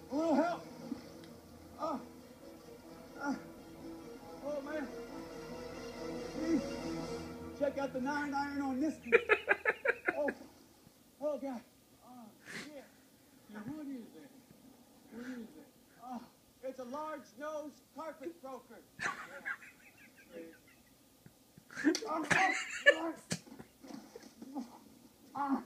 A little help. Oh, man. Please. Check out the 9-iron on this one. Oh, God. Oh, shit. Now, what is it? What is it? Oh, it's a large-nosed carpet croaker. Yeah. Oh,